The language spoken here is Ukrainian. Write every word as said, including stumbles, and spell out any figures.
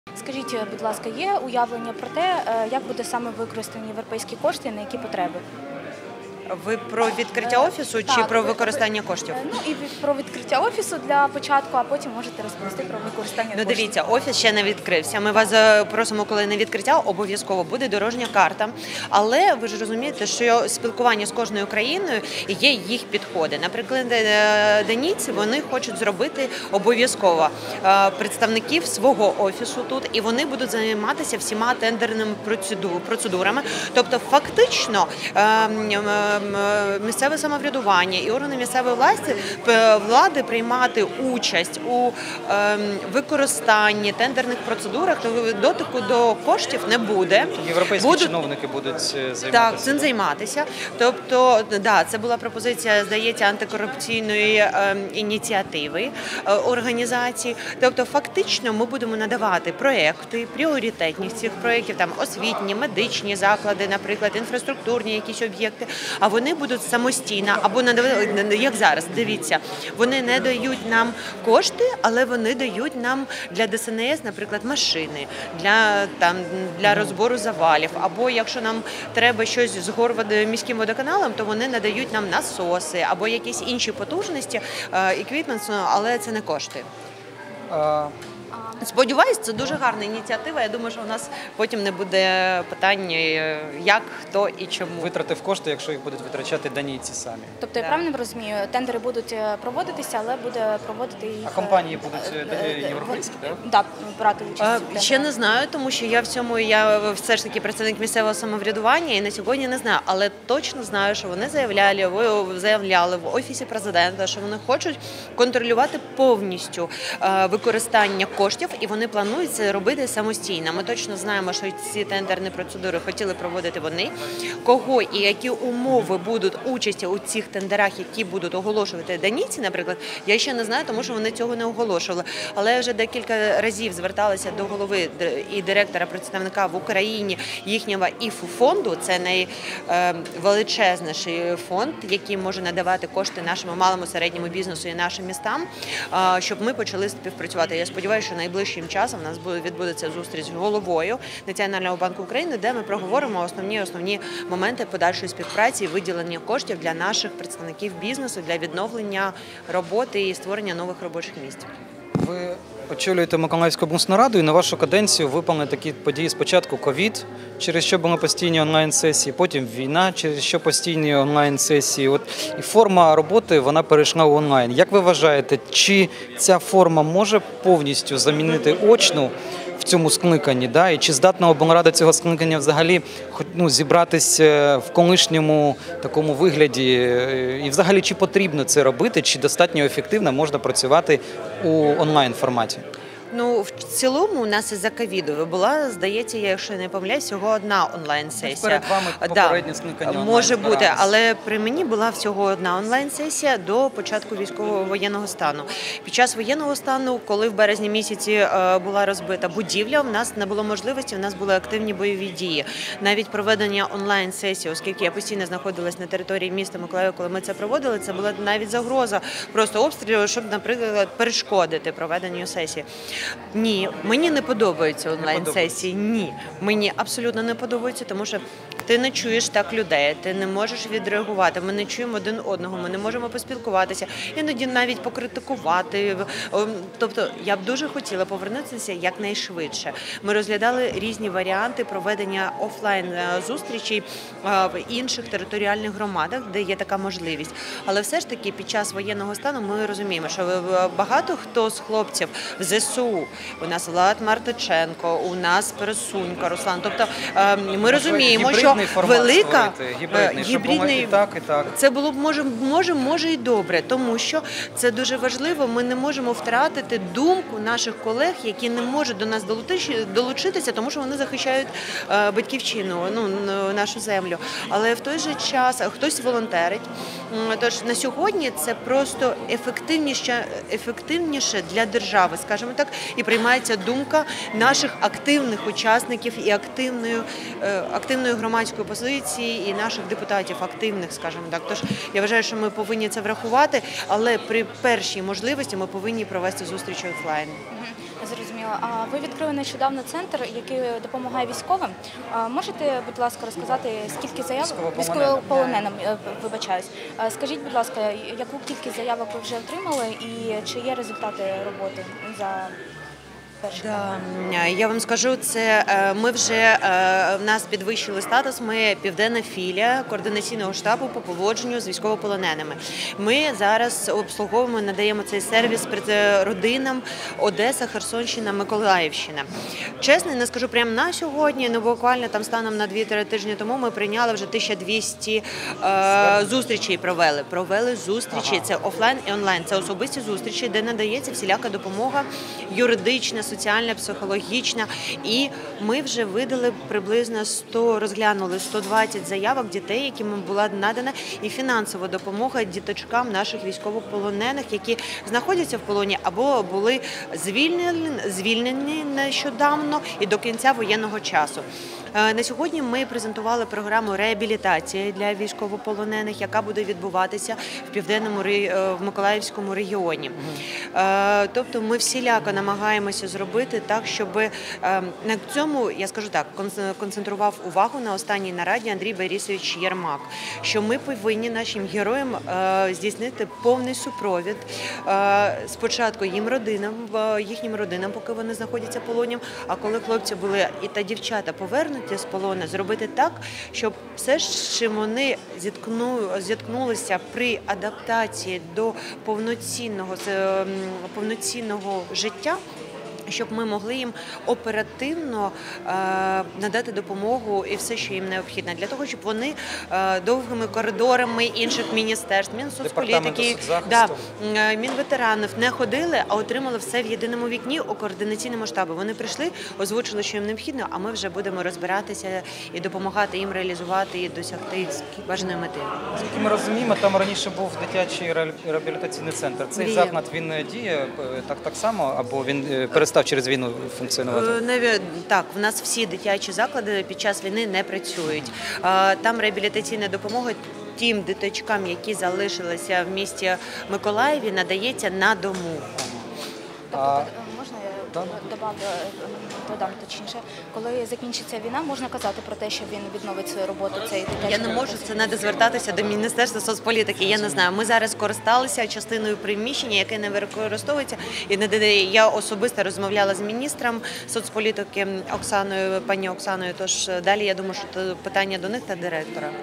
Скажіть, будь ласка, є уявлення про те, як буде саме використані європейські кошти і на які потреби? Ви про відкриття офісу чи Так, про ви- використання ви- коштів? Ну і від- про відкриття офісу для початку, а потім можете розповісти про використання Ну, коштів. дивіться, офіс ще не відкрився. Ми вас е, просимо, коли не відкриття, обов'язково буде дорожня карта. Але ви ж розумієте, що спілкування з кожною країною є їх підходи. Наприклад, е, данійці, вони хочуть зробити обов'язково е, представників свого офісу тут, і вони будуть займатися всіма тендерними процеду- процедурами. Тобто, фактично, е, м, е, місцеве самоврядування і органи місцевої власті п- влади приймати участь у е, використанні тендерних процедурах, то дотику до коштів не буде. Європейські Будуть- чиновники будуть е, займатися. Так, цим займатися. Тобто, да, це була пропозиція, здається, антикорупційної е, ініціативи е, організації. Тобто, фактично, ми будемо надавати проекти, пріоритетність цих проєктів, там освітні, медичні заклади, наприклад, інфраструктурні якісь об'єкти. А вони будуть самостійно або надавати, як зараз. Дивіться, вони не дають нам кошти, але вони дають нам для Де Ес Ен Ес, наприклад, машини для там для розбору завалів. Або якщо нам треба щось з горвод- міським водоканалом, то вони надають нам насоси або якісь інші потужності, еквіпмент, але це не кошти. А, Сподіваюсь, це дуже гарна ініціатива. Я думаю, що у нас потім не буде питань, як, хто і чому. витратив кошти, якщо їх будуть витрачати данійці самі. Тобто, я Да. правильно розумію, тендери будуть е, проводитися, але буде проводити їх... А компанії будуть е, е, е, європейські, так? Да, брати участь. А, в тендерах. Ще не знаю, тому що я в цьому я все ж таки представник місцевого самоврядування і на сьогодні не знаю, але точно знаю, що вони заявляли, ви- заявляли в офісі президента, що вони хочуть контролювати повністю е, використання коштів, і вони планують це робити самостійно. Ми точно знаємо, що ці тендерні процедури хотіли проводити вони. Кого і які умови будуть участі у цих тендерах, які будуть оголошувати данійці, наприклад, я ще не знаю, тому що вони цього не оголошували. Але я вже декілька разів зверталася до голови і директора представника в Україні їхнього ІФ-фонду. Це найвеличезніший фонд, який може надавати кошти нашому малому середньому бізнесу і нашим містам, а, щоб ми почали співпрацювати. Я сподіваюся, що найближчим часом у нас буде відбудеться зустріч з головою Національного банку України, де ми проговоримо основні основні моменти подальшої співпраці і виділення коштів для наших представників бізнесу для відновлення роботи і створення нових робочих місць. Ви очолюєте Миколаївську обласну раду, і на вашу каденцію випали такі події: спочатку ковід, через що були постійні онлайн-сесії, потім війна, через що постійні онлайн-сесії. От і форма роботи вона перейшла в онлайн. Як ви вважаєте, чи ця форма може повністю замінити очну в цьому скликанні, да? І чи здатна обласна рада цього скликання взагалі хоч, ну, зібратися в колишньому такому вигляді? І взагалі, чи потрібно це робити, чи достатньо ефективно можна працювати у онлайн-форматі? Ну, в цілому у нас із-за ковіду була, здається, я, якщо не помиляюсь, всього одна онлайн-сесія. Перед вами попереднє скликання онлайн може бути, збиралось. але при мені була всього одна онлайн-сесія до початку військового воєнного стану. Під час воєнного стану, коли в березні місяці е, була розбита будівля, у нас не було можливості, у нас були активні бойові дії. Навіть проведення онлайн-сесії, оскільки я постійно знаходилась на території міста Миколаєва, коли ми це проводили, це була навіть загроза просто обстрілу, щоб, наприклад, перешкодити проведенню сесії. Ні, мені не подобаються онлайн-сесії. Ні, мені абсолютно не подобаються, тому що ти не чуєш так людей, ти не можеш відреагувати, ми не чуємо один одного, ми не можемо поспілкуватися, іноді навіть покритикувати. Тобто я б дуже хотіла повернутися якнайшвидше. Ми розглядали різні варіанти проведення офлайн-зустрічей в інших територіальних громадах, де є така можливість. Але все ж таки під час воєнного стану ми розуміємо, що багато хто з хлопців в Зе Се У, у нас Влад Мартиченко, у нас Пересунько, Руслан. Тобто ми розуміємо, що велика гібридний, щоб було і так, і так. Це було б може, може, може і добре, тому що це дуже важливо. Ми не можемо втратити думку наших колег, які не можуть до нас долучитися, тому що вони захищають батьківщину, ну, нашу землю. Але в той же час хтось волонтерить. Тож на сьогодні це просто ефективніше, ефективніше для держави, скажімо так, і приймається думка наших активних учасників і активної, активної громадської позиції, і наших депутатів активних, скажімо так. Тож я вважаю, що ми повинні це врахувати, але при першій можливості ми повинні провести зустріч офлайн. Зрозуміло. А ви відкрили нещодавно центр, який допомагає військовим. А можете, будь ласка, розказати, скільки заявок Військовополоненим. військовополоненим, е, вибачаюсь. А Скажіть, будь ласка, яку кількість заявок ви вже отримали і чи є результати роботи за перший Да, я вам скажу, це е, ми вже е, в нас підвищили статус. Ми південна філія координаційного штабу по поводженню з військовополоненими. Ми зараз обслуговуємо, надаємо цей сервіс пред- родинам Одеса, Херсонщина, Миколаївщина. Чесно, не скажу прямо на сьогодні, ну буквально там станом на дві-три тижні тому ми прийняли вже тисяча двісті е, зустрічей. Провели провели зустрічі. Ага. Це офлайн і онлайн. Це особисті зустрічі, де надається всіляка допомога юридична, соціальна, психологічна. І ми вже видали приблизно сто, розглянули сто двадцять заявок дітей, яким була надана і фінансова допомога діточкам наших військовополонених, які знаходяться в полоні або були звільнені, звільнені нещодавно і до кінця воєнного часу. Е, На сьогодні ми презентували програму реабілітації для військовополонених, яка буде відбуватися в південному ре- е, в Миколаївському регіоні. Е, Тобто ми всіляко намагаємося зробити так, щоб е, на цьому, я скажу так, конц- концентрував увагу на останній нараді Андрій Борисович Єрмак, що ми повинні нашим героям е, здійснити повний супровід е, спочатку їм родинам, е, їхнім родинам, поки вони знаходяться в полоні, а коли хлопці були і та дівчата повернуті з полону, зробити так, щоб все, з чим вони зіткну, зіткнулися при адаптації до повноцінного, це, м, повноцінного життя, щоб ми могли їм оперативно е, надати допомогу і все, що їм необхідно, для того, щоб вони е, довгими коридорами інших міністерств, Департаменту Мінсоцполітики, соцзахисту. да, е, Мінветеранів не ходили, а отримали все в єдиному вікні у координаційному штабі. Вони прийшли, озвучили, що їм необхідно, а ми вже будемо розбиратися і допомагати їм реалізувати і досягти бажаної мети. Наскільки ми розуміємо, там раніше був дитячий реабілі- реабілітаційний центр. Цей Діє. заклад, він е, діє е, так, так само, або він е, перестав через війну функціонувати? Е, наві- Так, в нас всі дитячі заклади під час війни не працюють. Е, Там реабілітаційна допомога тим дитячкам, які залишилися в місті Миколаєві, надається на дому. Тобто, А, е, можна я да. добавлю, е, додам точніше, коли закінчиться війна, можна казати про те, що він відновить свою роботу, цей дитячий Я не можу, це треба звертатися до Міністерства соцполітики. Я не знаю. Ми зараз скористалися частиною приміщення, яке не використовується. І не додає. Я особисто розмовляла з міністром соцполітики Оксаною, пані Оксаною. Тож далі я думаю, що це питання до них та директора.